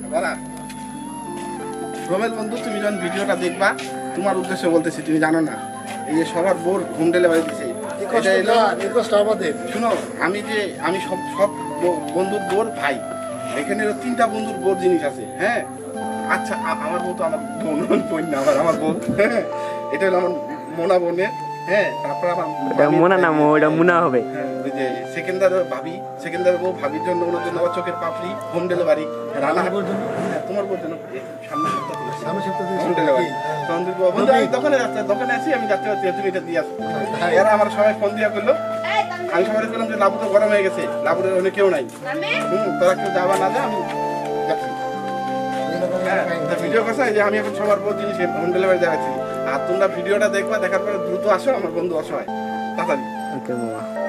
দাঁড়া রমেল বন্ধু, তুমি যখন ভিডিওটা দেখবা তোমার উদ্দেশ্যে বলতেছি, তুমি জানো না এই যে সবার বোর হোম ডেলিভারি দিচ্ছে। আমাদের শুনো, আমি সব সব বন্ধুর বোর ভাই, এখানে 3টা বন্ধুর বোর জিনিস আছে। হ্যাঁ আচ্ছা, আমার বউ তো আমার বোন না, আমার বোন। হ্যাঁ এটা হলো আমার মোনা বোনের। হ্যাঁ তারপর আমার মোনা না, ওটা মুনা হবে। হ্যাঁ ওই যে সেকেন্দারের ভাবি, সেকেন্দারের বউ, ভাবির জন্য, ওনার জন্য আবার চোখের পাপড়ি হোম ডেলিভারি। রান্নার জন্য, হ্যাঁ তোমার বোর জন্য সামনে সপ্তাহে হোম ডেলিভারি। তখন তুই বন্ধু আমি দোকানে আছি, আমি যাচ্ছি, তুমি এটা দিয়ে আসো। এরা আমার সবাই ফোন দিয়া করলো, আমি সবাই বললাম যে লাবু তো গরম হয়ে গেছে, লাবুর ওখানে কেউ নাই। তোরা কেউ যাবা না, যা আমি যাচ্ছি। হ্যাঁ ভিডিও কথা যে আমি এখন সবার বড় জিনিস হোম ডেলিভারি দেখাচ্ছি। আর তোমরা ভিডিওটা দেখবা, দেখার পরে দ্রুত আসো, আমার বন্ধু অসহায়, তাড়াতাড়ি।